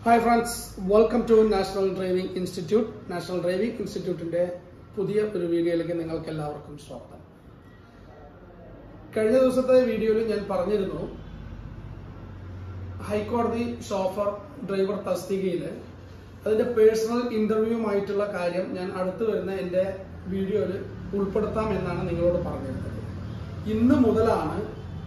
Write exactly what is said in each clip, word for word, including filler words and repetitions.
Hi friends, welcome to National Driving Institute. National Driving Institute-ന്റെ പുതിയ ഒരു വീഡിയോയിലേക്ക് നിങ്ങൾക്ക് എല്ലാവർക്കും സ്വാഗതം. കഴിഞ്ഞ ദിവസത്തെ വീഡിയോയിൽ ഞാൻ പറഞ്ഞിരുന്നു ഹൈക്കോടതി ഷോഫർ ഡ്രൈവർ തസ്തികയിൽ അതിന്റെ പേഴ്സണൽ ഇന്റർവ്യൂവുമായിട്ടുള്ള കാര്യം ഞാൻ അടുത്ത് വരുന്ന എൻ്റെ വീഡിയോയിൽ ഉൾപ്പെടുത്താം എന്നാണ് നിങ്ങളോട് പറഞ്ഞിരുന്നത്. ഇന്ന് മുതലാണ്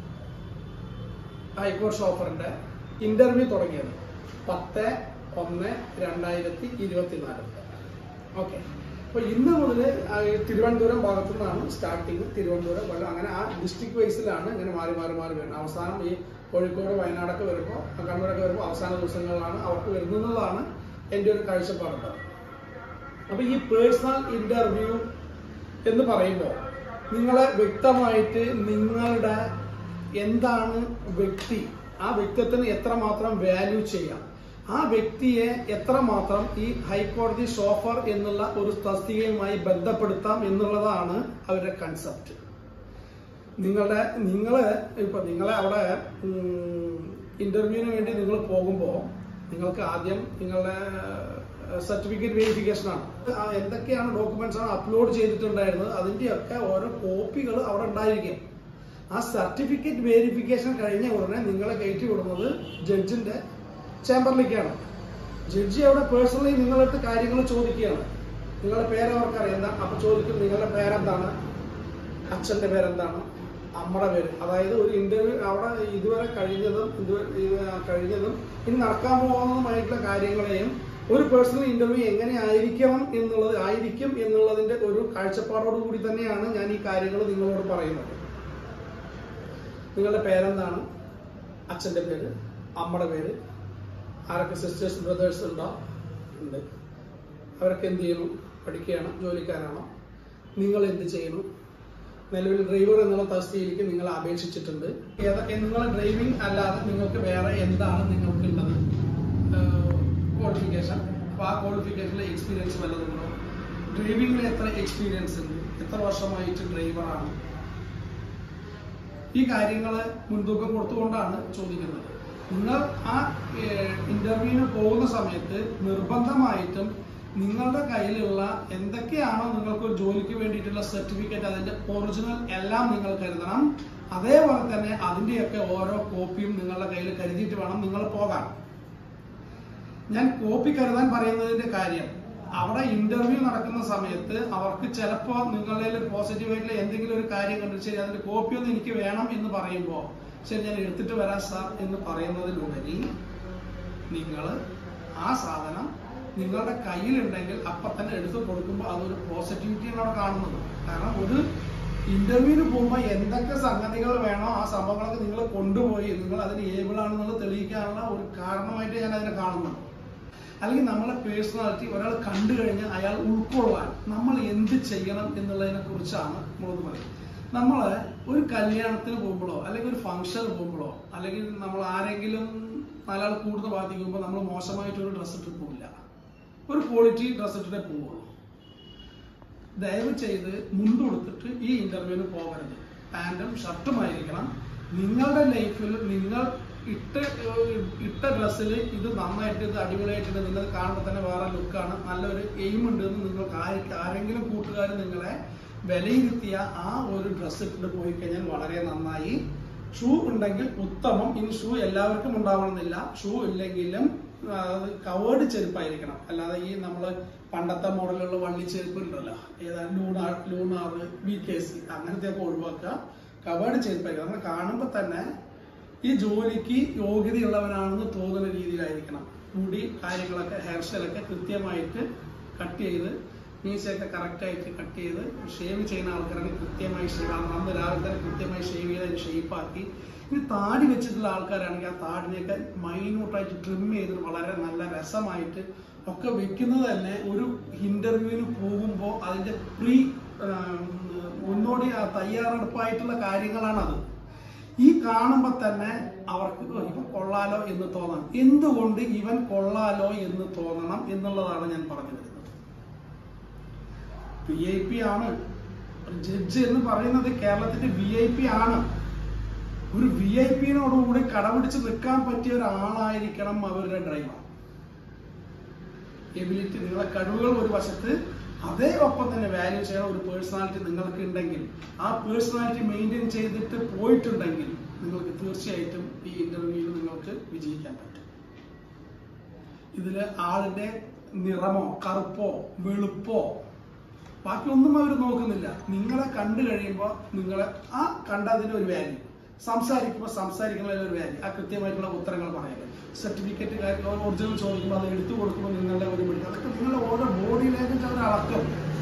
ഹൈക്കോടതി ഷോഫറിന്റെ ഇന്റർവ്യൂ തുടങ്ങിയത്. പത്ത് ഒന്ന് രണ്ടായിരത്തി ഇരുപത്തിനാല്. ഓക്കെ, അപ്പൊ ഇന്ന് മുതൽ തിരുവനന്തപുരം ഭാഗത്തു നിന്നാണ് സ്റ്റാർട്ടിങ്. തിരുവനന്തപുരം അങ്ങനെ ആ ഡിസ്ട്രിക്ട് വൈസിലാണ് ഇങ്ങനെ മാറി മാറി മാറി വരുന്നത്. അവസാനം ഈ കോഴിക്കോട് വയനാടൊക്കെ വരുമ്പോൾ കണ്ണൂരൊക്കെ വരുമ്പോൾ അവസാന ദിവസങ്ങളിലാണ് അവർക്ക് വരുന്നതാണ് എൻ്റെ ഒരു കാഴ്ചപ്പാട്. അപ്പൊ ഈ പേഴ്സണൽ ഇന്റർവ്യൂ എന്ന് പറയുമ്പോൾ നിങ്ങളെ വ്യക്തമായിട്ട് നിങ്ങളുടെ എന്താണ് വ്യക്തി, ആ വ്യക്തിത്വത്തിന് എത്രമാത്രം വാല്യൂ ചെയ്യാം, ആ വ്യക്തിയെ എത്രമാത്രം ഈ ഹൈക്കോടതി ഷോഫർ എന്നുള്ള ഒരു തസ്തികയുമായി ബന്ധപ്പെടുത്താം എന്നുള്ളതാണ് അവരുടെ കൺസെപ്റ്റ്. നിങ്ങളുടെ നിങ്ങള് ഇപ്പൊ നിങ്ങളെ അവിടെ ഇന്റർവ്യൂവിന് വേണ്ടി നിങ്ങൾ പോകുമ്പോൾ നിങ്ങൾക്ക് ആദ്യം നിങ്ങളുടെ സർട്ടിഫിക്കറ്റ് വെരിഫിക്കേഷൻ ആണ്. എന്തൊക്കെയാണ് ഡോക്യുമെന്റ്സ് ആണ് അപ്ലോഡ് ചെയ്തിട്ടുണ്ടായിരുന്നത് അതിന്റെയൊക്കെ ഓരോ കോപ്പികൾ അവിടെ ഉണ്ടായിരിക്കും. ആ സർട്ടിഫിക്കറ്റ് വെരിഫിക്കേഷൻ കഴിഞ്ഞ ഉടനെ നിങ്ങളെ കയറ്റി വിടുന്നത് ജഡ്ജിന്റെ ചേംബറിലേക്കാണ്. ജഡ്ജി അവിടെ പേഴ്സണലി നിങ്ങളടുത്ത് കാര്യങ്ങൾ ചോദിക്കുകയാണ്. നിങ്ങളുടെ പേരവർക്കറിയാം എന്താ, അപ്പൊ ചോദിക്കും നിങ്ങളുടെ പേരെന്താണ്, അച്ഛന്റെ പേരെന്താണ്, അമ്മയുടെ പേര്. അതായത് ഒരു ഇന്റർവ്യൂ അവിടെ ഇതുവരെ കഴിഞ്ഞതും ഇതുവരെ കഴിഞ്ഞതും ഇനി നടക്കാൻ പോകുന്നതുമായിട്ടുള്ള കാര്യങ്ങളെയും ഒരു പേഴ്സണൽ ഇന്റർവ്യൂ എങ്ങനെ ആയിരിക്കണം എന്നുള്ളത് ആയിരിക്കും എന്നുള്ളതിന്റെ ഒരു കാഴ്ചപ്പാടോട് കൂടി തന്നെയാണ് ഞാൻ ഈ കാര്യങ്ങൾ നിങ്ങളോട് പറയുന്നത്. നിങ്ങളുടെ പേരെന്താണ്, അച്ഛന്റെ പേര്, അമ്മയുടെ പേര്, ആരൊക്കെ സിസ്റ്റേഴ്സ് ബ്രദേഴ്സ് ഉണ്ടോ, ഉണ്ട്, അവരൊക്കെ എന്ത് ചെയ്യുന്നു, പഠിക്കുകയാണോ, ജോലിക്കാരാണോ, നിങ്ങൾ എന്ത് ചെയ്യുന്നു, നിലവിൽ ഡ്രൈവർ എന്നുള്ള തസ്തികയിലേക്ക് നിങ്ങൾ അപേക്ഷിച്ചിട്ടുണ്ട്, നിങ്ങൾ ഡ്രൈവിംഗ് അല്ലാതെ നിങ്ങൾക്ക് വേറെ എന്താണ് നിങ്ങൾക്കുള്ളത് ക്വാളിഫിക്കേഷൻ, അപ്പൊ ആ ക്വാളിഫിക്കേഷനിലെ എക്സ്പീരിയൻസ് വല്ലതുണ്ടോ, ഡ്രൈവിംഗിൽ എത്ര എക്സ്പീരിയൻസ് ഉണ്ട്, എത്ര വർഷമായിട്ട് ഡ്രൈവറാണ്, ഈ കാര്യങ്ങള് മുൻതൂക്കം കൊടുത്തുകൊണ്ടാണ് ചോദിക്കുന്നത്. നിങ്ങൾ ആ ഇന്റർവ്യൂവിന് പോകുന്ന സമയത്ത് നിർബന്ധമായിട്ടും നിങ്ങളുടെ കയ്യിലുള്ള എന്തൊക്കെയാണോ നിങ്ങൾക്ക് ഒരു ജോലിക്ക് വേണ്ടിയിട്ടുള്ള സർട്ടിഫിക്കറ്റ് അതിന്റെ ഒറിജിനൽ എല്ലാം നിങ്ങൾ കരുതണം. അതേപോലെ തന്നെ അതിന്റെയൊക്കെ ഓരോ കോപ്പിയും നിങ്ങളുടെ കയ്യിൽ കരുതിയിട്ട് വേണം നിങ്ങൾ പോകാൻ. ഞാൻ കോപ്പി കരുതാൻ പറയുന്നതിന്റെ കാര്യം, അവിടെ ഇന്റർവ്യൂ നടക്കുന്ന സമയത്ത് അവർക്ക് ചിലപ്പോൾ നിങ്ങളിൽ പോസിറ്റീവായിട്ടുള്ള എന്തെങ്കിലും ഒരു കാര്യം കണ്ടു ശരി അതിന്റെ കോപ്പി ഒന്നും എനിക്ക് വേണം എന്ന് പറയുമ്പോൾ ശരി ഞാൻ എടുത്തിട്ട് വരാം സാർ എന്ന് പറയുന്നതിലുപരി നിങ്ങൾ ആ സാധനം നിങ്ങളുടെ കയ്യിലുണ്ടെങ്കിൽ അപ്പൊ തന്നെ എടുത്തു കൊടുക്കുമ്പോൾ അതൊരു പോസിറ്റിവിറ്റിയാണ് അവിടെ കാണുന്നത്. കാരണം ഒരു ഇന്റർവ്യൂവിന് പോകുമ്പോൾ എന്തൊക്കെ സംഗതികൾ വേണോ ആ സംഭവങ്ങളൊക്കെ നിങ്ങൾ കൊണ്ടുപോയി നിങ്ങൾ അതിന് ഏബിൾ ആണെന്നുള്ളത് തെളിയിക്കാനുള്ള ഒരു കാരണമായിട്ട് ഞാൻ അതിനെ കാണുന്നുണ്ട്. അല്ലെങ്കിൽ നമ്മളെ പേഴ്സണാലിറ്റി ഒരാൾ കണ്ടു കഴിഞ്ഞാൽ അയാൾ ഉൾക്കൊള്ളാൻ നമ്മൾ എന്ത് ചെയ്യണം എന്നുള്ളതിനെ കുറിച്ചാണ് നമ്മളൊന്ന് പറയും. നമ്മൾ ഒരു കല്യാണത്തിന് പോകുമ്പോഴോ അല്ലെങ്കിൽ ഒരു ഫംഗ്ഷന് പോകുമ്പോഴോ അല്ലെങ്കിൽ നമ്മൾ ആരെങ്കിലും നാലാൾ കൂടുതൽ ബാധിക്കുമ്പോൾ നമ്മൾ മോശമായിട്ടൊരു ഡ്രസ്സ് ഇട്ട് പോവില്ല, ഒരു ക്വാളിറ്റി ഡ്രസ്സ് ഇട്ടിട്ടേ പോവുള്ളൂ. ദയവ് ചെയ്ത് മുണ്ട് കൊടുത്തിട്ട് ഈ ഇന്റർവ്യൂവിന് പോകരുത്. പാന്റും ഷർട്ടുമായിരിക്കണം. നിങ്ങളുടെ ലൈഫിൽ നിങ്ങൾ ഇട്ട് ഇട്ട ഡ്രസ്സിൽ ഇത് നന്നായിട്ട് ഇത് അടിപൊളിയായിട്ടുണ്ട്, നിങ്ങൾ കാണുമ്പോൾ തന്നെ വേറെ ലുക്കാണ്, നല്ലൊരു എയിം ഉണ്ട് എന്ന് നിങ്ങൾക്ക് ആരെങ്കിലും കൂട്ടുകാർ നിങ്ങളെ വിലയിരുത്തിയ ആ ഒരു ഡ്രസ്സ് ഇട്ടിട്ട് പോയി കഴിഞ്ഞാൽ വളരെ നന്നായി. ഷൂ ഉണ്ടെങ്കിൽ ഉത്തമം. ഇനി ഷൂ എല്ലാവർക്കും ഉണ്ടാവണമെന്നില്ല. ഷൂ ഇല്ലെങ്കിലും അത് കവേർഡ് ചെരുപ്പായിരിക്കണം. അല്ലാതെ ഈ നമ്മള് പണ്ടത്തെ മോഡലുള്ള വള്ളി ചെരുപ്പ് ഉണ്ടല്ലോ, ഏതാ Lunar Lunar B K C അങ്ങനത്തെ ഒക്കെ ഒഴിവാക്കുക. കവേർഡ് ചെരുപ്പായിരിക്കണം. നമ്മൾ കാണുമ്പോൾ തന്നെ ഈ ജോലിക്ക് യോഗ്യതയുള്ളവനാണെന്ന് തോന്നുന്ന രീതിയിലായിരിക്കണം. മുടി കാര്യങ്ങളൊക്കെ ഹെയർ സ്റ്റൈലൊക്കെ കൃത്യമായിട്ട് കട്ട് ചെയ്ത് മീശയൊക്കെ കറക്റ്റായിട്ട് കട്ട് ചെയ്ത് ഷേവ് ചെയ്യുന്ന ആൾക്കാരൊക്കെ കൃത്യമായി ഷേവ് ആണ്. അന്ന് രാവിലെ തന്നെ കൃത്യമായി ഷേവ് ചെയ്ത് അതിന് ഷേപ്പാക്കി. ഇനി താടി വെച്ചിട്ടുള്ള ആൾക്കാരാണെങ്കിൽ ആ താടിനെയൊക്കെ മൈന്യൂട്ടായിട്ട് ട്രിം ചെയ്ത് വളരെ നല്ല രസമായിട്ട് ഒക്കെ വെക്കുന്നത് തന്നെ ഒരു ഇന്റർവ്യൂവിന് പോകുമ്പോൾ അതിന്റെ പ്രീ മുന്നോടി തയ്യാറെടുപ്പായിട്ടുള്ള കാര്യങ്ങളാണത്. ഈ കാണുമ്പോൾ തന്നെ അവർക്ക് ഇവൻ കൊള്ളാലോ എന്ന് തോന്നണം. എന്തുകൊണ്ട് ഇവൻ കൊള്ളാലോ എന്ന് തോന്നണം എന്നുള്ളതാണ് ഞാൻ പറഞ്ഞു വരുന്നത്. വി ഐ പി ആണ് ജഡ്ജ് എന്ന് പറയുന്നത്, കേരളത്തിന്റെ വി ഐ പി ആണ്. ഒരു വി ഐ പിനോടുകൂടി കടപിടിച്ച് നിൽക്കാൻ പറ്റിയ ഒരാളായിരിക്കണം അവരുടെ ഡ്രൈവർ. എബിലിറ്റി, നിങ്ങളുടെ കഴിവുകൾ ഒരു വശത്ത്, അതേ ഒപ്പം തന്നെ വാല്യൂ ചെയ്യണ ഒരു പേഴ്സണാലിറ്റി നിങ്ങൾക്ക് ഉണ്ടെങ്കിൽ, ആ പേഴ്സണാലിറ്റി മെയിൻറ്റെയിൻ ചെയ്തിട്ട് പോയിട്ടുണ്ടെങ്കിൽ നിങ്ങൾക്ക് തീർച്ചയായിട്ടും ഈ ഇന്റർവ്യൂവിൽ നിങ്ങൾക്ക് വിജയിക്കാൻ പറ്റും. ഇതില് ആളിന്റെ നിറമോ കറുപ്പോ വെളുപ്പോ ബാക്കിയൊന്നും അവർ നോക്കുന്നില്ല. നിങ്ങളെ കണ്ടു കഴിയുമ്പോൾ നിങ്ങളെ ആ കണ്ടതിന് ഒരു വാല്യൂ, സംസാരിക്കുമ്പോൾ സംസാരിക്കുന്നതിന് ഒരു വാല്യൂ, ആ കൃത്യമായിട്ടുള്ള ഉത്തരങ്ങൾ പറയുന്നത്, സർട്ടിഫിക്കറ്റ് കാര്യം ഒറിജിനൽ ചോദിക്കുമ്പോൾ അത് എടുത്തു കൊടുക്കുമ്പോൾ നിങ്ങളുടെ ഒരു മിനിറ്റ്, അതൊക്കെ നിങ്ങളുടെ ഓരോ ബോഡി ലാംഗ്വേജ് അവർ അളക്കും.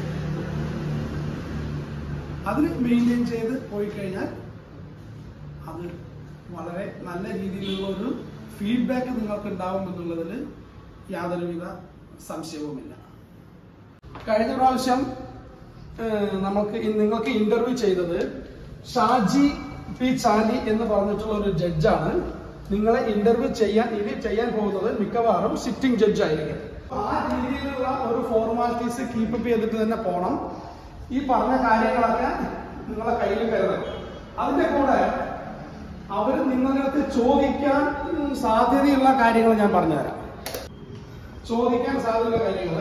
അതിന് മെയിൻറ്റെയിൻ ചെയ്ത് പോയി കഴിഞ്ഞാൽ അത് വളരെ നല്ല രീതിയിലുള്ള ഒരു ഫീഡ്ബാക്ക് നിങ്ങൾക്ക് ഉണ്ടാവും എന്നുള്ളതിൽ യാതൊരുവിധ സംശയവുമില്ല. കഴിഞ്ഞ പ്രാവശ്യം നമുക്ക് നിങ്ങൾക്ക് ഇന്റർവ്യൂ ചെയ്തത് ഷാജി പി ചാലി എന്ന് പറഞ്ഞിട്ടുള്ള ഒരു ജഡ്ജാണ്. നിങ്ങളെ ഇന്റർവ്യൂ ചെയ്യാൻ ഇനി ചെയ്യാൻ പോകുന്നത് മിക്കവാറും സിറ്റിംഗ് ജഡ്ജ് ആയിരിക്കും. ആ രീതിയിലുള്ള ഒരു ഫോർമാലിറ്റീസ് കീപ്പ് അപ്പ് ചെയ്തിട്ട് തന്നെ പോകണം. ഈ പറഞ്ഞ കാര്യങ്ങളൊക്കെ നിങ്ങളെ കയ്യിൽ കരുതണം. അതിന്റെ കൂടെ അവർ നിങ്ങളുടെ അടുത്ത് ചോദിക്കാൻ സാധ്യതയുള്ള കാര്യങ്ങൾ ഞാൻ പറഞ്ഞുതരാം. ചോദിക്കാൻ സാധ്യതയുള്ള കാര്യങ്ങൾ,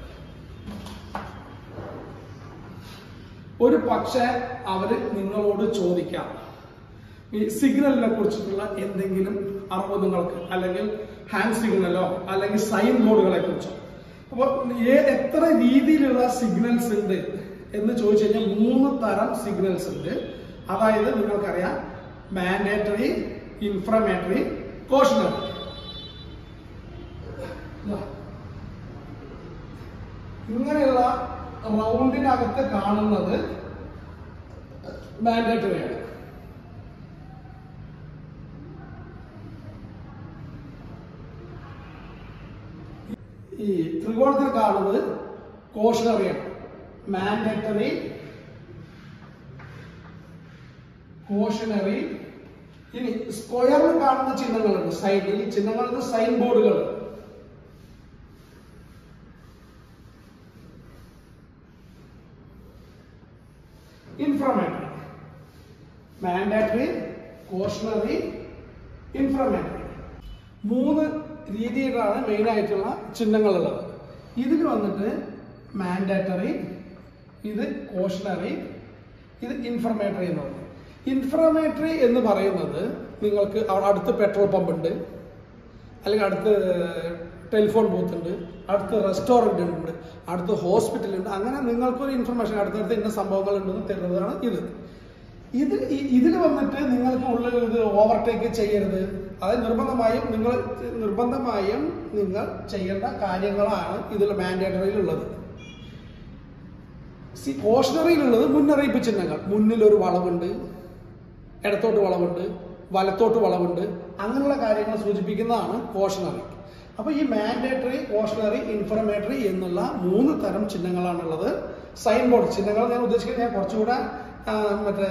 ഒരു പക്ഷേ അവര് നിങ്ങളോട് ചോദിക്കാം ഈ സിഗ്നലിനെ കുറിച്ചിട്ടുള്ള എന്തെങ്കിലും അറിവ് നിങ്ങൾക്ക്, അല്ലെങ്കിൽ ഹാൻഡ് സിഗ്നലോ അല്ലെങ്കിൽ സൈൻ ബോർഡുകളെ കുറിച്ചോ. അപ്പോൾ എത്ര രീതിയിലുള്ള സിഗ്നൽസ് ഉണ്ട് എന്ന് ചോദിച്ചു കഴിഞ്ഞാൽ മൂന്ന് തരം സിഗ്നൽസ് ഉണ്ട്. അതായത് നിങ്ങൾക്കറിയാം, മാൻഡേറ്ററി, ഇൻഫർമേറ്ററി, കോഷണറി. ഇങ്ങനെയുള്ള റൗണ്ടിനകത്ത് കാണുന്നത് മാൻഡേറ്ററിയാണ്. ഈ ത്രികോണത്തിൽ കാണുന്നത് കോഷണറിയാണ്. Mandatory, cautionary. ഇനി സ്ക്വയറിൽ കാണുന്ന ചിഹ്നങ്ങളുണ്ട്, സൈഡിൽ ഈ ചിഹ്നങ്ങൾക്ക് സൈൻ ബോർഡുകൾ. Informatory, mandatory, cautionary, informatory. മൂന്ന് രീതിയിലാണ് മെയിൻ ആയിട്ടുള്ള ചിഹ്നങ്ങളുള്ളത്. ഇതിൽ വന്നിട്ട് മാൻഡേറ്ററി, ഇത് കോഷണറി, ഇത് ഇൻഫർമേറ്ററി എന്ന് പറയുന്നത്. ഇൻഫർമേറ്ററി എന്ന് പറയുന്നത് നിങ്ങൾക്ക് അവിടെ അടുത്ത് പെട്രോൾ പമ്പ് ഉണ്ട്, അല്ലെങ്കിൽ അടുത്ത് ടെലിഫോൺ ബൂത്ത് ഉണ്ട്, അടുത്ത് റെസ്റ്റോറൻറ്റ് ഉണ്ട്, അടുത്ത് ഹോസ്പിറ്റൽ ഉണ്ട്. അങ്ങനെ നിങ്ങൾക്കൊരു ഇൻഫർമേഷൻ അടുത്തടുത്ത് ഇന്ന സംഭവങ്ങൾ ഉണ്ടെന്ന് തരുന്നതാണ് ഇത്. ഇത് ഇതിൽ വന്നിട്ട് നിങ്ങൾക്ക് ഉള്ളിൽ ഇത് ഓവർടേക്ക് ചെയ്യരുത്. അത് നിർബന്ധമായും നിങ്ങൾ നിർബന്ധമായും നിങ്ങൾ ചെയ്യേണ്ട കാര്യങ്ങളാണ് ഇതിൽ മാൻഡേറ്ററിയിലുള്ളത്. സി കോഷണറിയിലുള്ളത് മുന്നറിയിപ്പ് ചിഹ്നങ്ങൾ. മുന്നിലൊരു വളവുണ്ട്, ഇടത്തോട്ട് വളവുണ്ട്, വലത്തോട്ട് വളവുണ്ട്, അങ്ങനെയുള്ള കാര്യങ്ങൾ സൂചിപ്പിക്കുന്നതാണ് കോഷണറി. അപ്പൊ ഈ മാൻഡേറ്ററി, കോഷണറി, ഇൻഫർമേറ്ററി എന്നുള്ള മൂന്ന് തരം ചിഹ്നങ്ങളാണുള്ളത്. സൈൻ ബോർഡ് ചിഹ്നങ്ങൾ ഞാൻ ഉദ്ദേശിക്കുന്നത് ഞാൻ കുറച്ചുകൂടെ മറ്റേ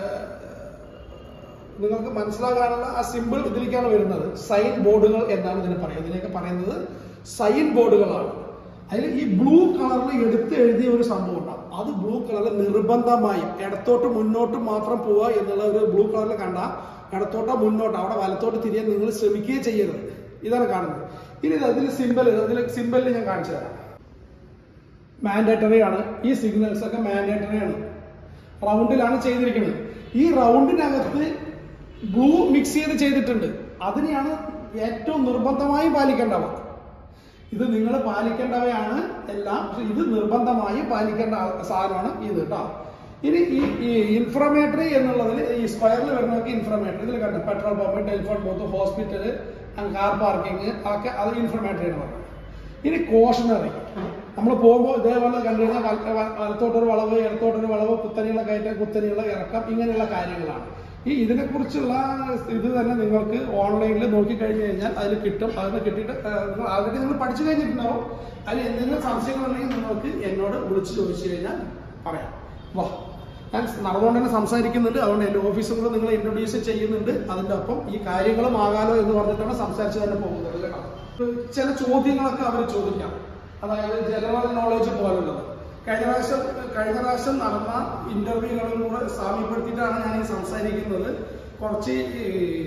നിങ്ങൾക്ക് മനസ്സിലാകാനുള്ള ആ സിമ്പിൾ ഇതിലേക്കാണ് വരുന്നത്. സൈൻ ബോർഡുകൾ എന്നാണ് ഇതിനെ പറയുന്നത്. ഇതിനൊക്കെ പറയുന്നത് സൈൻ ബോർഡുകളാണ്. അതിൽ ഈ ബ്ലൂ കളറിൽ എടുത്ത് എഴുതിയ ഒരു സംഭവം ഉണ്ടാവും. അത് ബ്ലൂ കളറിൽ നിർബന്ധമായും ഇടത്തോട്ട് മുന്നോട്ട് മാത്രം പോവുക എന്നുള്ള ഒരു ബ്ലൂ കളറിൽ കണ്ട ഇടത്തോട്ടോ മുന്നോട്ടോ അവിടെ വലത്തോട്ട് തിരിയാൻ നിങ്ങൾ ശ്രമിക്കുകയും ചെയ്യരുത്. ഇതാണ് കാണുന്നത്. ഇനി അതിൽ സിമ്പിൾ അതിൽ സിമ്പിളിൽ ഞാൻ കാണിച്ചു തരാം. മാൻഡേറ്ററി ആണ്. ഈ സിഗ്നൽസ് ഒക്കെ മാൻഡേറ്ററി ആണ്. റൗണ്ടിലാണ് ചെയ്തിരിക്കുന്നത്. ഈ റൗണ്ടിനകത്ത് ബ്ലൂ മിക്സ് ചെയ്ത് ചെയ്തിട്ടുണ്ട്. അതിനെയാണ് ഏറ്റവും നിർബന്ധമായും പാലിക്കേണ്ടവ. ഇത് നിങ്ങൾ പാലിക്കേണ്ടവയാണ് എല്ലാം. ഇത് നിർബന്ധമായും പാലിക്കേണ്ട സാധനമാണ് ഇത് കേട്ടോ. ഇനി ഈ ഇൻഫർമേറ്ററി എന്നുള്ളതിൽ ഈ സ്ക്വയറിൽ വരുന്നവർക്ക് ഇൻഫർമേറ്ററി ഇതിൽ കണ്ടു petrol pump, telephone booth, hospital, car parking ഒക്കെ അത് ഇൻഫർമേറ്ററി ആണ് പറയുന്നത്. ഇനി കോഷണറി നമ്മൾ പോകുമ്പോൾ ഇതേപോലെ കണ്ടു കഴിഞ്ഞാൽ വലത്തോട്ടൊരു വളവ്, ഇടത്തോട്ടൊരു വളവ്, കുത്തനെയുള്ള കയറ്റം, കുത്തനെയുള്ള ഇറക്കം, ഇങ്ങനെയുള്ള കാര്യങ്ങളാണ്. ഈ ഇതിനെക്കുറിച്ചുള്ള ഇത് തന്നെ നിങ്ങൾക്ക് ഓൺലൈനിൽ നോക്കിക്കഴിഞ്ഞു കഴിഞ്ഞാൽ അതിൽ കിട്ടും. അതിന് കിട്ടിയിട്ട് നിങ്ങൾ ആൾറെഡി നിങ്ങൾ പഠിച്ചു കഴിഞ്ഞിട്ടുണ്ടാവും. അതിൽ എന്തെങ്കിലും സംശയങ്ങളുണ്ടെങ്കിൽ നിങ്ങൾക്ക് എന്നോട് വിളിച്ച് ചോദിച്ചു കഴിഞ്ഞാൽ പറയാം. വാ, ഞാൻ നടന്നുകൊണ്ട് തന്നെ സംസാരിക്കുന്നുണ്ട്. അതുകൊണ്ട് എൻ്റെ ഓഫീസും കൂടെ നിങ്ങളെ ഇൻട്രൊഡ്യൂസ് ചെയ്യുന്നുണ്ട്. അതിൻ്റെ ഒപ്പം ഈ കാര്യങ്ങളും ആകാലോ എന്ന് പറഞ്ഞിട്ടാണ് സംസാരിച്ച് തന്നെ പോകുന്നത് കേട്ടോ. ചില ചോദ്യങ്ങളൊക്കെ അവർ ചോദിക്കാം. അതായത് ജനറൽ നോളജ് പോലുള്ളത്. കഴിഞ്ഞ പ്രാവശ്യം കഴിഞ്ഞ പ്രാവശ്യം നടന്ന ഇന്റർവ്യൂകളും കൂടെ സാമ്യപ്പെടുത്തിയിട്ടാണ് ഞാൻ ഈ സംസാരിക്കുന്നത്. കുറച്ച്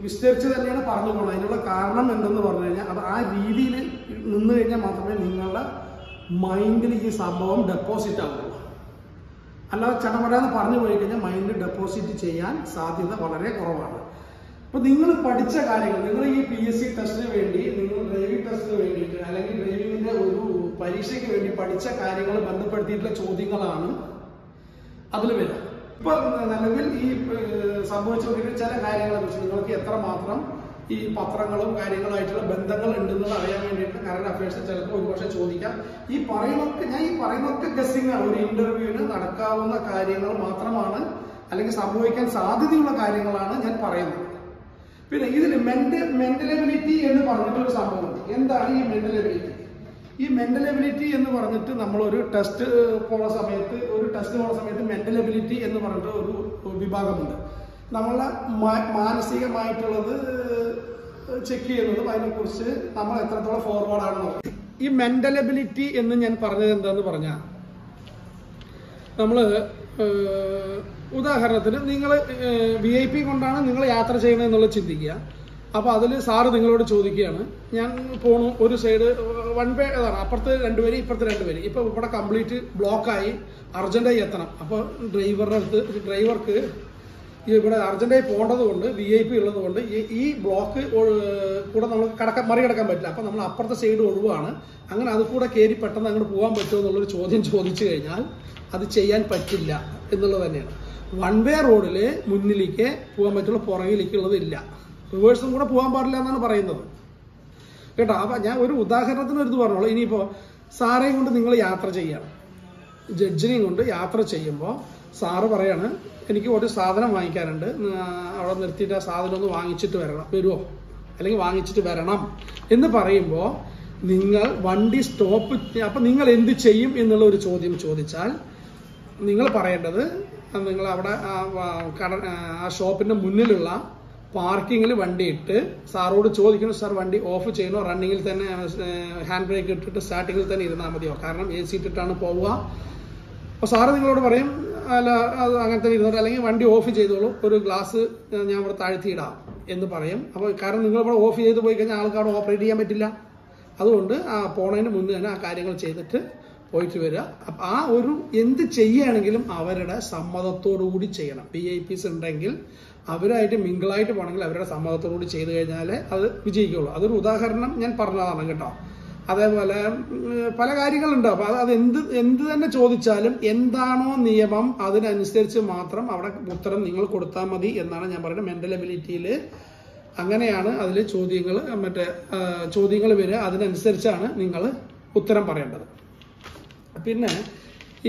വിസ്തരിച്ച് തന്നെയാണ് പറഞ്ഞു പോകുന്നത്. അതിനുള്ള കാരണം എന്തെന്ന് പറഞ്ഞു കഴിഞ്ഞാൽ അത് ആ രീതിയിൽ നിന്ന് കഴിഞ്ഞാൽ മാത്രമേ നിങ്ങളുടെ മൈൻഡിൽ ഈ സംഭവം ഡെപ്പോസിറ്റ് ആവുള്ളൂ. അല്ലാതെ ചടപടാന്ന് പറഞ്ഞു പോയി കഴിഞ്ഞാൽ മൈൻഡ് ഡെപ്പോസിറ്റ് ചെയ്യാൻ സാധ്യത വളരെ കുറവാണ്. അപ്പോൾ നിങ്ങൾ പഠിച്ച കാര്യങ്ങൾ, നിങ്ങൾ ഈ പി എസ് സി ടെസ്റ്റിന് വേണ്ടി, നിങ്ങൾ ഡ്രൈവിംഗ് ടെസ്റ്റിന് വേണ്ടിയിട്ട് അല്ലെങ്കിൽ ഡ്രൈവിങ്ങിൻ്റെ ഒരു പരീക്ഷയ്ക്ക് വേണ്ടി പഠിച്ച കാര്യങ്ങൾ ബന്ധപ്പെടുത്തിയിട്ടുള്ള ചോദ്യങ്ങളാണ് അതിൽ വരിക. ഇപ്പൊ നിലവിൽ ഈ സംഭവിച്ചുകൊണ്ടിരിക്കുന്ന ചില കാര്യങ്ങളെ കുറിച്ച് നിങ്ങൾക്ക് എത്രമാത്രം ഈ പത്രങ്ങളും കാര്യങ്ങളായിട്ടുള്ള ബന്ധങ്ങൾ ഉണ്ടെന്നത് അറിയാൻ വേണ്ടിയിട്ട് കറണ്ട് അഫയേഴ്സ് ചിലപ്പോൾ ഒരുപക്ഷെ ചോദിക്കാം. ഈ പറയുന്നൊക്കെ ഞാൻ ഈ പറയുന്നൊക്കെ ഗസ്സിംഗ് ആണ്. ഒരു ഇന്റർവ്യൂവിന് നടക്കാവുന്ന കാര്യങ്ങൾ മാത്രമാണ്, അല്ലെങ്കിൽ സംഭവിക്കാൻ സാധ്യതയുള്ള കാര്യങ്ങളാണ് ഞാൻ പറയുന്നത്. പിന്നെ ഇതിൽ മെന്റൽ മെന്റൽ എബിലിറ്റി എന്ന് പറഞ്ഞിട്ടൊരു സംഭവമുണ്ട്. എന്താണ് ഈ മെന്റൽ എബിലിറ്റി? ഈ മെന്റൽ എബിലിറ്റി എന്ന് പറഞ്ഞിട്ട് നമ്മളൊരു ടെസ്റ്റ് പോകുന്ന സമയത്ത് ഒരു ടെസ്റ്റ് പോകുന്ന സമയത്ത് മെന്റൽ എബിലിറ്റി എന്ന് പറഞ്ഞിട്ട് ഒരു വിഭാഗമുണ്ട്. നമ്മളെ മാനസികമായിട്ടുള്ളത് ചെക്ക് ചെയ്യുന്നതും അതിനെക്കുറിച്ച് നമ്മൾ എത്രത്തോളം ഫോർവേഡ് ആണെന്ന് പറയും. ഈ മെന്റൽ എബിലിറ്റി എന്ന് ഞാൻ പറഞ്ഞത് എന്താന്ന് പറഞ്ഞാൽ, നമ്മള് ഉദാഹരണത്തിന് നിങ്ങൾ വി ഐ പി കൊണ്ടാണ് നിങ്ങൾ യാത്ര ചെയ്യണത് എന്നുള്ളത് ചിന്തിക്കുക. അപ്പോൾ അതിൽ സാറ് നിങ്ങളോട് ചോദിക്കുകയാണ്, ഞാൻ പോണു ഒരു സൈഡ് വൺ വേ അതാണ്, അപ്പുറത്ത് രണ്ടുപേര് ഇപ്പുറത്ത് രണ്ടുപേര്, ഇപ്പോൾ ഇവിടെ കംപ്ലീറ്റ് ബ്ലോക്കായി അർജന്റായി എത്തണം. അപ്പോൾ ഡ്രൈവറുടെ അടുത്ത് ഡ്രൈവർക്ക് ഇവിടെ അർജന്റായി പോകേണ്ടത് കൊണ്ട് വി ഐ പി ഉള്ളത് കൊണ്ട് ഈ ബ്ലോക്ക് കൂടെ നമ്മൾ കടക്കാൻ മറികടക്കാൻ പറ്റില്ല. അപ്പോൾ നമ്മൾ അപ്പുറത്തെ സൈഡ് ഒഴിവാണ്, അങ്ങനെ അത് കൂടെ കയറി പെട്ടെന്ന് അങ്ങോട്ട് പോകാൻ പറ്റുമോ എന്നുള്ളൊരു ചോദ്യം ചോദിച്ചു കഴിഞ്ഞാൽ അത് ചെയ്യാൻ പറ്റില്ല എന്നുള്ളത് തന്നെയാണ്. വൺ വേ റോഡിൽ മുന്നിലേക്ക് പോകാൻ പറ്റുള്ള, പുറകിലേക്കുള്ളത് ഇല്ല. റിവേഴ്സും കൂടെ പോകാൻ പാടില്ല എന്നാണ് പറയുന്നത് കേട്ടോ. അപ്പം ഞാൻ ഒരു ഉദാഹരണത്തിന് ഒരു ഇത് പറഞ്ഞോളൂ. ഇനിയിപ്പോൾ സാറേയും കൊണ്ട് നിങ്ങൾ യാത്ര ചെയ്യണം, ജഡ്ജിനെയും കൊണ്ട് യാത്ര ചെയ്യുമ്പോൾ സാറ് പറയാണ്, എനിക്ക് ഒരു സാധനം വാങ്ങിക്കാനുണ്ട്, അവിടെ നിർത്തിയിട്ട് ആ സാധനം ഒന്ന് വാങ്ങിച്ചിട്ട് വരണം വരുമോ അല്ലെങ്കിൽ വാങ്ങിച്ചിട്ട് വരണം എന്ന് പറയുമ്പോൾ നിങ്ങൾ വണ്ടി സ്റ്റോപ്പ്, അപ്പം നിങ്ങൾ എന്ത് ചെയ്യും എന്നുള്ള ഒരു ചോദ്യം ചോദിച്ചാൽ നിങ്ങൾ പറയേണ്ടത്, നിങ്ങൾ അവിടെ കട ആ ഷോപ്പിൻ്റെ മുന്നിലുള്ള പാർക്കിങ്ങിൽ വണ്ടി ഇട്ട് സാറോട് ചോദിക്കണം, സാർ വണ്ടി ഓഫ് ചെയ്യണോ, റണ്ണിങ്ങിൽ തന്നെ ഹാൻഡ് ബ്രേക്ക് ഇട്ടിട്ട് സ്റ്റാർട്ടിങ്ങിൽ തന്നെ ഇരുന്നാൽ മതിയോ, കാരണം എ സി ഇട്ടിട്ടാണ് പോവുക. അപ്പോൾ സാറ് നിങ്ങളോട് പറയും, അല്ല അത് അങ്ങനെ തന്നെ ഇരുന്നോട്ടെ, അല്ലെങ്കിൽ വണ്ടി ഓഫ് ചെയ്തോളൂ, ഒരു ഗ്ലാസ് ഞാൻ ഇവിടെ താഴ്ത്തിയിടാം എന്ന് പറയും. അപ്പോൾ കാരണം നിങ്ങളിവിടെ ഓഫ് ചെയ്ത് പോയി കഴിഞ്ഞാൽ ആൾക്ക് അവിടെ ഓപ്പറേറ്റ് ചെയ്യാൻ പറ്റില്ല. അതുകൊണ്ട് ആ പോണതിന് മുന്നേ തന്നെ ആ കാര്യങ്ങൾ ചെയ്തിട്ട് പോയിട്ട് വരിക. അപ്പം ആ ഒരു എന്ത് ചെയ്യുകയാണെങ്കിലും അവരുടെ സമ്മതത്തോടു കൂടി ചെയ്യണം. പി ഐ പിസ് ഉണ്ടെങ്കിൽ അവരായിട്ട് മിങ്കിളായിട്ട് പോകണമെങ്കിൽ അവരുടെ സമ്മതത്തോടു കൂടി ചെയ്ത് കഴിഞ്ഞാലേ അത് വിജയിക്കുള്ളൂ. അതൊരു ഉദാഹരണം ഞാൻ പറഞ്ഞതാണ് കേട്ടോ. അതേപോലെ പല കാര്യങ്ങളുണ്ട്. അപ്പോൾ അത് അത് എന്ത് എന്ത് തന്നെ ചോദിച്ചാലും എന്താണോ നിയമം അതിനനുസരിച്ച് മാത്രം അവിടെ ഉത്തരം നിങ്ങൾ കൊടുത്താൽ മതി എന്നാണ് ഞാൻ പറയുന്നത്. മെന്റൽ എബിലിറ്റിയിൽ അങ്ങനെയാണ് അതിൽ ചോദ്യങ്ങൾ മറ്റേ ചോദ്യങ്ങൾ വരിക, അതിനനുസരിച്ചാണ് നിങ്ങൾ ഉത്തരം പറയേണ്ടത്. പിന്നെ ഈ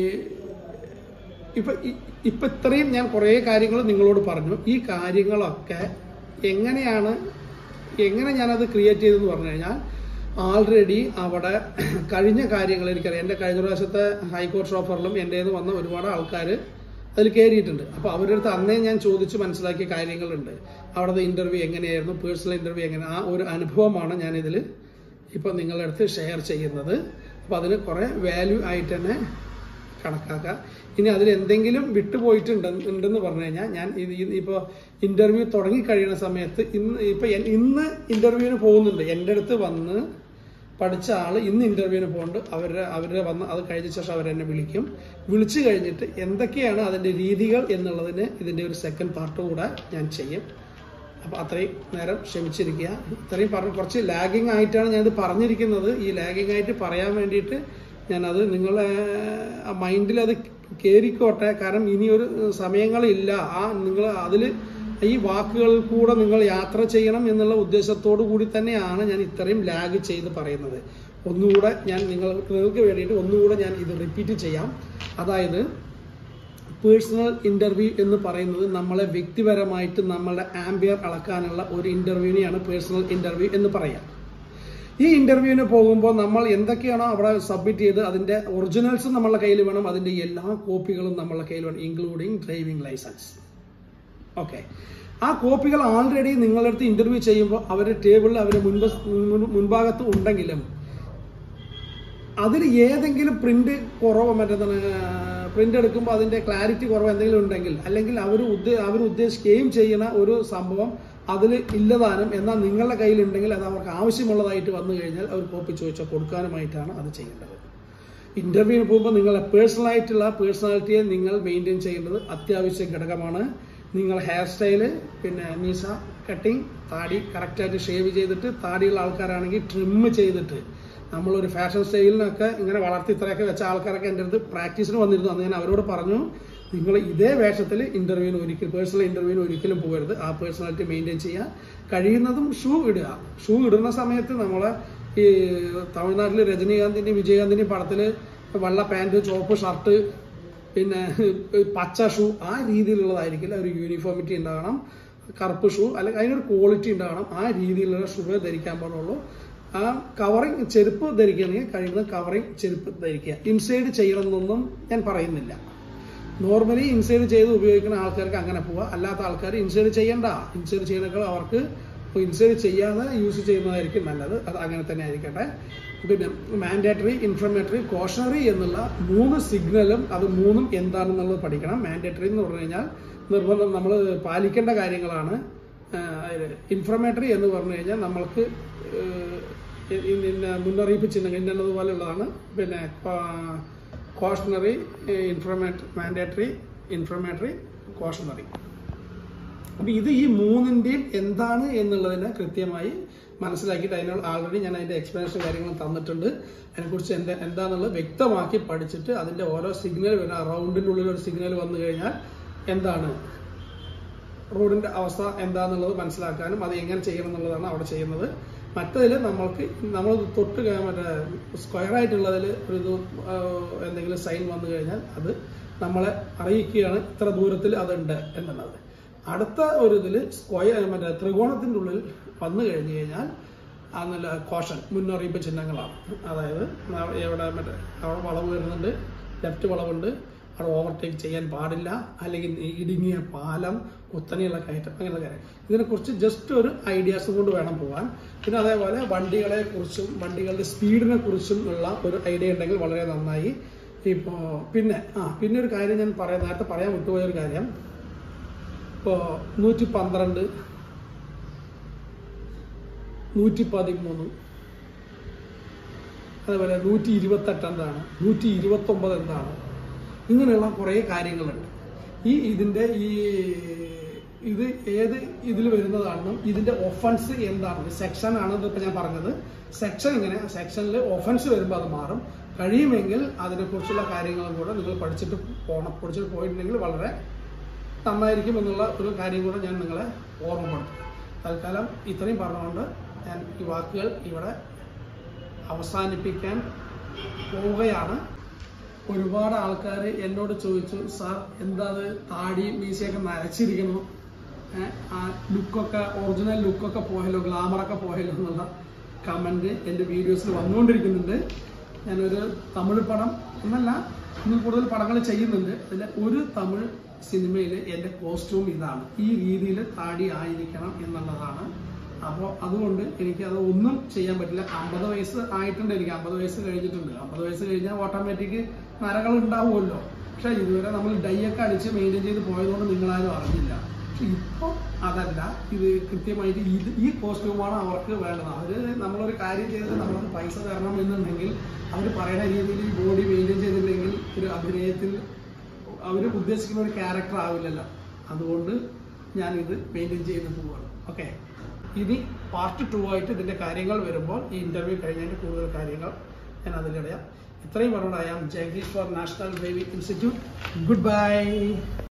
ഇപ്പം ഇപ്പം ഇത്രയും ഞാൻ കുറേ കാര്യങ്ങൾ നിങ്ങളോട് പറഞ്ഞു. ഈ കാര്യങ്ങളൊക്കെ എങ്ങനെയാണ് എങ്ങനെ ഞാനത് ക്രിയേറ്റ് ചെയ്തതെന്ന് പറഞ്ഞു കഴിഞ്ഞാൽ, ആൾറെഡി അവിടെ കഴിഞ്ഞ കാര്യങ്ങൾ എനിക്കറിയാം. എൻ്റെ കഴിഞ്ഞ പ്രാവശ്യത്തെ ഹൈക്കോർട്ട് ഓഫറിലും എൻ്റേത് വന്ന ഒരുപാട് ആൾക്കാർ അതിൽ കയറിയിട്ടുണ്ട്. അപ്പോൾ അവരുടെ അടുത്ത് അന്നേ ഞാൻ ചോദിച്ച് മനസ്സിലാക്കിയ കാര്യങ്ങളുണ്ട്. അവിടുത്തെ ഇൻ്റർവ്യൂ എങ്ങനെയായിരുന്നു, പേഴ്സണൽ ഇൻ്റർവ്യൂ എങ്ങനെ, ആ ഒരു അനുഭവമാണ് ഞാനിതിൽ ഇപ്പം നിങ്ങളുടെ അടുത്ത് ഷെയർ ചെയ്യുന്നത്. അപ്പോൾ അതിന് കുറേ വാല്യൂ ആയിട്ട് തന്നെ കണക്കാക്കാം. ഇനി അതിൽ എന്തെങ്കിലും വിട്ടുപോയിട്ടുണ്ട് ഉണ്ടെന്ന് പറഞ്ഞു കഴിഞ്ഞാൽ ഞാൻ ഇത് ഇപ്പോൾ ഇൻ്റർവ്യൂ തുടങ്ങിക്കഴിയുന്ന സമയത്ത് ഇന്ന് ഇപ്പം ഇന്ന് ഇൻ്റർവ്യൂവിന് പോകുന്നുണ്ട്. എൻ്റെ അടുത്ത് വന്ന് പഠിച്ച ആൾ ഇന്ന് ഇൻ്റർവ്യൂവിന് പോകുന്നുണ്ട്. അവരുടെ അവരുടെ വന്ന് അത് കഴിഞ്ഞ ശേഷം അവരെന്നെ വിളിക്കും. വിളിച്ചു കഴിഞ്ഞിട്ട് എന്തൊക്കെയാണ് അതിൻ്റെ രീതികൾ എന്നുള്ളതിന് ഇതിൻ്റെ ഒരു സെക്കൻഡ് പാർട്ട് കൂടെ ഞാൻ ചെയ്യും. അപ്പോൾ അത്രയും നേരം ക്ഷമിച്ചിരിക്കുക. ഇത്രയും പറഞ്ഞ് കുറച്ച് ലാഗിങ് ആയിട്ടാണ് ഞാനിത് പറഞ്ഞിരിക്കുന്നത്. ഈ ലാഗിങ് ആയിട്ട് പറയാൻ വേണ്ടിയിട്ട് ഞാനത് നിങ്ങളെ മൈൻഡിൽ അത് കയറിക്കോട്ടെ. കാരണം ഇനിയൊരു സമയങ്ങളില്ല. ആ നിങ്ങൾ അതിൽ ഈ വാക്കുകളിൽ കൂടെ നിങ്ങൾ യാത്ര ചെയ്യണം എന്നുള്ള ഉദ്ദേശത്തോടു കൂടി തന്നെയാണ് ഞാൻ ഇത്രയും ലാഗ് ചെയ്ത് പറയുന്നത്. ഒന്നുകൂടെ ഞാൻ നിങ്ങൾ നിങ്ങൾക്ക് വേണ്ടിയിട്ട് ഒന്നുകൂടെ ഞാൻ ഇത് റിപ്പീറ്റ് ചെയ്യാം. അതായത് പേഴ്സണൽ ഇൻ്റർവ്യൂ എന്ന് പറയുന്നത് നമ്മളെ വ്യക്തിപരമായിട്ട് നമ്മളുടെ ആംബിയർ അളക്കാനുള്ള ഒരു ഇൻ്റർവ്യൂവിനെയാണ് പേഴ്സണൽ ഇൻ്റർവ്യൂ എന്ന് പറയാം. ഈ ഇൻ്റർവ്യൂവിന് പോകുമ്പോൾ നമ്മൾ എന്തൊക്കെയാണോ അവിടെ സബ്മിറ്റ് ചെയ്ത് അതിൻ്റെ ഒറിജിനൽസ് നമ്മളുടെ കയ്യിൽ വേണം. അതിൻ്റെ എല്ലാ കോപ്പികളും നമ്മളുടെ കയ്യിൽ വേണം, ഇൻക്ലൂഡിങ് ഡ്രൈവിംഗ് ലൈസൻസ്. ഓക്കെ, ആ കോപ്പികൾ ആൾറെഡി നിങ്ങളുടെ അടുത്ത് ഇൻ്റർവ്യൂ ചെയ്യുമ്പോൾ അവരുടെ ടേബിളിൽ അവരുടെ മുൻപ് മുൻഭാഗത്ത് ഉണ്ടെങ്കിലും അതിൽ ഏതെങ്കിലും പ്രിന്റ് കുറവ് മറ്റേതാണ് പ്രിന്റ് എടുക്കുമ്പോൾ അതിൻ്റെ ക്ലാരിറ്റി കുറവ് എന്തെങ്കിലും ഉണ്ടെങ്കിൽ, അല്ലെങ്കിൽ അവർ ഉദ്ദേ അവർ ഉദ്ദേശിക്കുകയും ചെയ്യുന്ന ഒരു സംഭവം അതിൽ ഇല്ലതാനും, എന്നാൽ നിങ്ങളുടെ കയ്യിലുണ്ടെങ്കിൽ അത് അവർക്ക് ആവശ്യമുള്ളതായിട്ട് വന്നു കഴിഞ്ഞാൽ അവർ കോപ്പി ചോദിച്ചാൽ കൊടുക്കാനുമായിട്ടാണ് അത് ചെയ്യേണ്ടത്. ഇൻ്റർവ്യൂവിന് പോകുമ്പോൾ നിങ്ങളുടെ പേഴ്സണലായിട്ടുള്ള പേഴ്സണാലിറ്റിയെ നിങ്ങൾ മെയിൻറ്റെയിൻ ചെയ്യേണ്ടത് അത്യാവശ്യ ഘടകമാണ്. നിങ്ങൾ ഹെയർ സ്റ്റൈല്, പിന്നെ മീശ കട്ടിങ്, താടി കറക്റ്റായിട്ട് ഷേവ് ചെയ്തിട്ട്, താടിയുള്ള ആൾക്കാരാണെങ്കിൽ ട്രിം ചെയ്തിട്ട്, നമ്മളൊരു ഫാഷൻ സ്റ്റൈലിനൊക്കെ ഇങ്ങനെ വളർത്തി ഇത്രയൊക്കെ വെച്ച ആൾക്കാരൊക്കെ എൻ്റെ അടുത്ത് പ്രാക്ടീസിന് വന്നിരുന്നു. അന്ന് ഞാൻ അവരോട് പറഞ്ഞു, നിങ്ങൾ ഇതേ വേഷത്തിൽ ഇൻ്റർവ്യൂവിന് ഒരിക്കലും പേഴ്സണൽ ഇൻ്റർവ്യൂവിന് ഒരിക്കലും പോകരുത്. ആ പേഴ്സണാലിറ്റി മെയിൻറ്റെയിൻ ചെയ്യുക. കഴിയുന്നതും ഷൂ ഇടുക. ഷൂ ഇടുന്ന സമയത്ത് നമ്മളെ ഈ തമിഴ്നാട്ടിൽ രജനീകാന്തിൻ്റെയും വിജയകാന്തിൻ്റെയും പടത്തിൽ വെള്ള പാൻറ്, ചുവപ്പ് ഷർട്ട്, പിന്നെ പച്ച ഷൂ, ആ രീതിയിലുള്ളതായിരിക്കില്ല. ഒരു യൂണിഫോമിറ്റി ഉണ്ടാകണം. കറുപ്പ് ഷൂ, അല്ലെങ്കിൽ അതിനൊരു ക്വാളിറ്റി ഉണ്ടാകണം. ആ രീതിയിലുള്ള ഷൂ ധരിക്കാൻ പാടുള്ളൂ. ആ കവറിങ് ചെരുപ്പ് ധരിക്കുകയാണെങ്കിൽ കഴിയുന്നത് കവറിങ് ചെരുപ്പ് ധരിക്കുക. ഇൻസൈഡ് ചെയ്യണമെന്നൊന്നും ഞാൻ പറയുന്നില്ല. നോർമലി ഇൻസൈഡ് ചെയ്ത് ഉപയോഗിക്കുന്ന ആൾക്കാർക്ക് അങ്ങനെ പോവുക. അല്ലാത്ത ആൾക്കാർ ഇൻസൈഡ് ചെയ്യണ്ട. ഇൻസൈഡ് ചെയ്യുന്നേക്കാൾ അവർക്ക് ഇൻസൈഡ് ചെയ്യാതെ യൂസ് ചെയ്യുന്നതായിരിക്കും നല്ലത്. അത് അങ്ങനെ തന്നെ ആയിരിക്കട്ടെ. പിന്നെ മാൻഡേറ്ററി, ഇൻഫർമേറ്ററി, കോഷണറി എന്നുള്ള മൂന്ന് സിഗ്നലും അത് മൂന്നും എന്താണെന്നുള്ളത് പഠിക്കണം. മാൻഡേറ്ററി എന്ന് പറഞ്ഞു കഴിഞ്ഞാൽ നിർബന്ധം നമ്മൾ പാലിക്കേണ്ട കാര്യങ്ങളാണ്. ഇൻഫർമേറ്ററി എന്ന് പറഞ്ഞു കഴിഞ്ഞാൽ നമ്മൾക്ക് മുന്നറിയിപ്പ് ചിഹ്നങ്ങൾ ഇന്നതുപോലെയുള്ളതാണ്. പിന്നെ cautionary, informatory, mandatory, informatory, cautionary. അപ്പം ഇത് ഈ മൂന്നിൻ്റെയും എന്താണ് എന്നുള്ളതിനെ കൃത്യമായി മനസ്സിലാക്കിയിട്ട് അതിനുള്ള ആൾറെഡി ഞാൻ അതിൻ്റെ എക്സ്പ്ലനേഷൻ കാര്യങ്ങളും തന്നിട്ടുണ്ട്. അതിനെക്കുറിച്ച് എൻ്റെ എന്താണെന്നുള്ളത് വ്യക്തമാക്കി പഠിച്ചിട്ട് അതിൻ്റെ ഓരോ സിഗ്നൽ വരുന്ന റൗണ്ടിൻ്റെ ഉള്ളിൽ ഒരു സിഗ്നൽ വന്നു കഴിഞ്ഞാൽ എന്താണ് റോഡിൻ്റെ അവസ്ഥ എന്താണെന്നുള്ളത് മനസ്സിലാക്കാനും അത് എങ്ങനെ ചെയ്യണം എന്നുള്ളതാണ് അവിടെ ചെയ്യുന്നത്. മറ്റതിൽ നമ്മൾക്ക് നമ്മൾ തൊട്ട് മറ്റേ സ്ക്വയറായിട്ടുള്ളതിൽ ഒരു ഇത് എന്തെങ്കിലും സൈൻ വന്നു കഴിഞ്ഞാൽ അത് നമ്മളെ അറിയിക്കുകയാണ് ഇത്ര ദൂരത്തിൽ അതുണ്ട് എന്നുള്ളത്. അടുത്ത ഒരു ഇതിൽ സ്ക്വയർ മറ്റേ ത്രികോണത്തിൻ്റെ ഉള്ളിൽ വന്നു കഴിഞ്ഞു കഴിഞ്ഞാൽ നല്ല കോഷൻ മുന്നറിയിപ്പ് ചിഹ്നങ്ങളാണ്. അതായത് എവിടെ മറ്റേ അവിടെ വളവ് വരുന്നുണ്ട്, ലെഫ്റ്റ് വളവുണ്ട്, അവിടെ ഓവർടേക്ക് ചെയ്യാൻ പാടില്ല, അല്ലെങ്കിൽ ഇടുങ്ങിയ പാലം, കുത്തനെയുള്ള കയറ്റം, അങ്ങനെയുള്ള കാര്യം. ഇതിനെക്കുറിച്ച് ജസ്റ്റ് ഒരു ഐഡിയാസ് കൊണ്ട് വേണം പോകാൻ. പിന്നെ അതേപോലെ വണ്ടികളെ കുറിച്ചും വണ്ടികളുടെ സ്പീഡിനെ കുറിച്ചും ഉള്ള ഒരു ഐഡിയ ഉണ്ടെങ്കിൽ വളരെ നന്നായി. ഇപ്പോൾ പിന്നെ ആ പിന്നെ ഒരു കാര്യം ഞാൻ പറയാം, നേരത്തെ പറയാൻ വിട്ടുപോയൊരു കാര്യം. ഇപ്പോൾ നൂറ്റി പന്ത്രണ്ട്, നൂറ്റി പതിമൂന്ന്, അതേപോലെ നൂറ്റി ഇരുപത്തെട്ട് എന്താണ്, നൂറ്റി ഇരുപത്തൊമ്പത് എന്താണ്, ഇങ്ങനെയുള്ള കുറേ കാര്യങ്ങളുണ്ട്. ഈ ഇതിൻ്റെ ഈ ഇത് ഏത് ഇതിൽ വരുന്നതാണെന്നും ഇതിൻ്റെ ഒഫൻസ് എന്താണ്, സെക്ഷൻ ആണെന്ന് ഇപ്പം ഞാൻ പറഞ്ഞത്. സെക്ഷൻ ഇങ്ങനെ സെക്ഷനിൽ ഒഫൻസ് വരുമ്പോൾ അത് മാറും. കഴിയുമെങ്കിൽ അതിനെക്കുറിച്ചുള്ള കാര്യങ്ങളും കൂടെ നിങ്ങൾ പഠിച്ചിട്ട് പോകണം. പഠിച്ചിട്ട് പോയിട്ടുണ്ടെങ്കിൽ വളരെ നന്നായിരിക്കും എന്നുള്ള ഒരു കാര്യം കൂടെ ഞാൻ നിങ്ങളെ ഓർമ്മപ്പെടുത്തും. തൽക്കാലം ഇത്രയും പറഞ്ഞുകൊണ്ട് ഞാൻ ഈ വാക്കുകൾ ഇവിടെ അവസാനിപ്പിക്കാൻ പോവുകയാണ്. ഒരുപാട് ആൾക്കാർ എന്നോട് ചോദിച്ചു, സാർ എന്താ അത് താടി മീശയൊക്കെ നരച്ചിരിക്കുന്നു, ആ ലുക്കൊക്കെ ഒറിജിനൽ ലുക്കൊക്കെ പോയല്ലോ, ഗ്ലാമറൊക്കെ പോയല്ലോ എന്നുള്ള കമൻറ്റ് എൻ്റെ വീഡിയോസിൽ വന്നുകൊണ്ടിരിക്കുന്നുണ്ട്. ഞാനൊരു തമിഴ് പടം എന്നല്ല, ഇന്ന് കൂടുതൽ പടങ്ങൾ ചെയ്യുന്നുണ്ട്. അതിൽ ഒരു തമിഴ് സിനിമയിൽ എൻ്റെ കോസ്റ്റ്യൂം ഇതാണ്, ഈ രീതിയിൽ താടി ആയിരിക്കണം എന്നുള്ളതാണ്. അപ്പോൾ അതുകൊണ്ട് എനിക്ക് അത് ഒന്നും ചെയ്യാൻ പറ്റില്ല. അമ്പത് വയസ്സ് ആയിട്ടുണ്ട്, എനിക്ക് അമ്പത് വയസ്സ് കഴിഞ്ഞിട്ടുണ്ട്. അമ്പത് വയസ്സ് കഴിഞ്ഞാൽ ഓട്ടോമാറ്റിക് നരകൾ ഉണ്ടാവുമല്ലോ. പക്ഷെ ഇതുവരെ നമ്മൾ ഡൈ ഒക്കെ അടിച്ച് മെയിൻറ്റെയിൻ ചെയ്ത് പോയതുകൊണ്ട് നിങ്ങളാരും അറിഞ്ഞില്ല. പക്ഷെ ഇപ്പോൾ അതല്ല, ഇത് കൃത്യമായിട്ട് ഇത് ഈ കോസ്റ്റ്യൂമാണ് അവർക്ക് വേണ്ടത്. അവർ നമ്മളൊരു കാര്യം ചെയ്തിട്ട് നമ്മളത് പൈസ തരണം എന്നുണ്ടെങ്കിൽ അവർ പറയുന്ന രീതിയിൽ ഈ ബോഡി മെയിൻറ്റെയിൻ ചെയ്തില്ലെങ്കിൽ ഒരു അഭിനയത്തിൽ അവർ ഉദ്ദേശിക്കുന്ന ഒരു ക്യാരക്ടർ ആവില്ലല്ലോ. അതുകൊണ്ട് ഞാനിത് മെയിൻറ്റെയിൻ ചെയ്ത് പോവുകയാണ്. ഓക്കെ, ഇനി പാർട്ട് ടു ആയിട്ട് ഇതിൻ്റെ കാര്യങ്ങൾ വരുമ്പോൾ ഈ ഇൻ്റർവ്യൂ കഴിഞ്ഞതിൻ്റെ കൂടുതൽ കാര്യങ്ങൾ ഞാൻ അതിലിടയാം. ഇത്രയും പറഞ്ഞുകൊണ്ട് I am Jagadish for national driving institute. Good by.